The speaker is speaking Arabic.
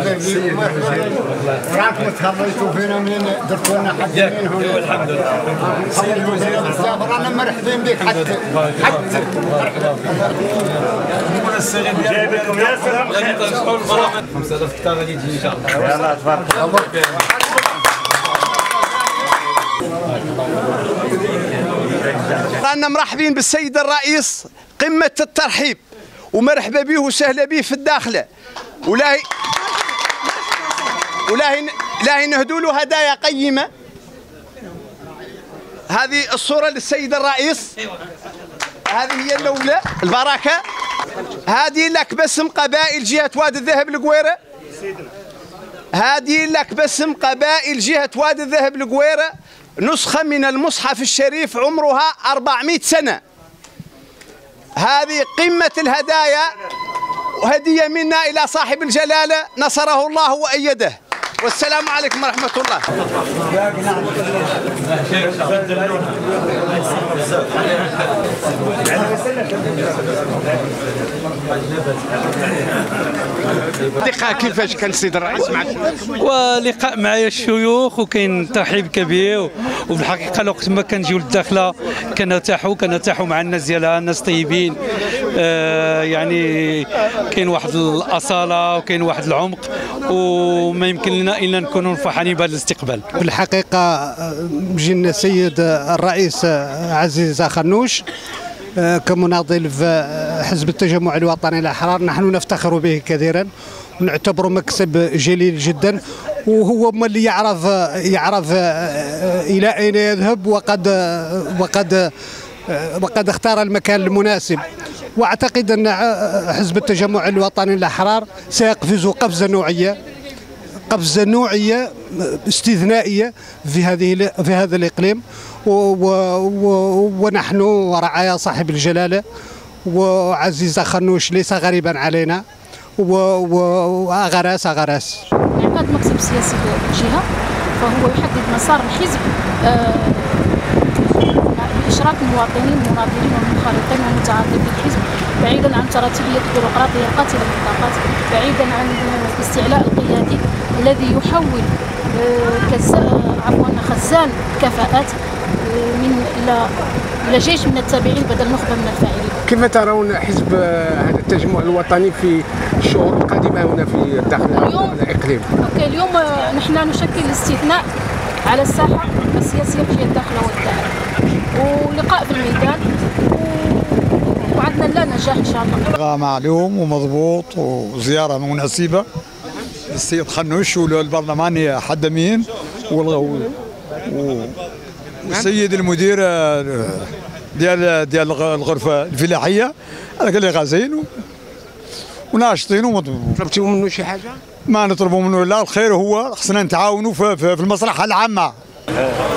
راكم تخليتوا فينا من درتوا لنا حد من هنا. الحمد لله. سيد الوزير رانا مرحبين بك حتى جايبكم ياسر خير. 5000 كتاب غادي تجي ان شاء الله. يلاه تبارك الله. رانا مرحبين بالسيد الرئيس، قمة الترحيب ومرحبا به وسهلا به في الداخلة، ولاهي نهدوا له هدايا قيمة. هذه الصورة للسيد الرئيس، هذه هي الأولى البركة. هذه لك باسم قبائل جهة وادي الذهب القويرة، هذه لك باسم قبائل جهة وادي الذهب القويرة، نسخة من المصحف الشريف عمرها 400 سنة. هذه قمة الهدايا وهدية منا إلى صاحب الجلالة نصره الله وأيده. والسلام عليكم ورحمة الله. لقاء كيفاش كان السيد الرئيس مع الشيوخ؟ ولقاء مع الشيوخ وكاين ترحيب كبير، وبالحقيقه الوقت ما كنجيو للداخله كنرتاحوا مع الناس ديالها، الناس طيبين. يعني كاين واحد الاصاله وكاين واحد العمق، وما يمكن لنا الا نكونوا فرحانين بهذا الاستقبال. بالحقيقه جينا السيد الرئيس عزيز خنوش كمناضل في حزب التجمع الوطني الأحرار، نحن نفتخر به كثيرا ونعتبره مكسب جليل جدا، وهو اللي يعرف إلى أين يذهب، وقد اختار المكان المناسب. واعتقد ان حزب التجمع الوطني الأحرار سيقفز قفزة نوعية استثنائية في هذا الإقليم، ونحن ورعايا صاحب الجلالة وعزيز خنوش ليس غريبا علينا، وأغراس إعقاد مكتب سياسي الجهة فهو يحدد مسار الحزب بإشراك المواطنين المناضلين والمنخرطين والمتعاطفين في الحزب، بعيدا عن تراتبية البيروقراطية القاتلة للطاقات، بعيدا عن الاستعلاء القيادي الذي يحول خزان كفاءات إلى جيش من التابعين بدل نخبة من الفاعلين. كيف ترون حزب هذا التجمع الوطني في الشهور القادمة هنا في الداخل الإقليم؟ اليوم نحن نشكل استثناء على الساحة السياسية في الداخل والدائرة، ولقاء في الميدان، وعدنا لا نجاح إن شاء الله. معلوم ومضبوط وزيارة مناسبة للسيد خنوش والبرلماني حدمين والسيد المدير ديال الغرفة الفلاحية. هذاك اللي غازين وناشطين ومضبوطين. طلبتوا منه شي حاجة؟ ما نطلبوا منه لا الخير، هو خصنا نتعاونوا في المصلحة العامة.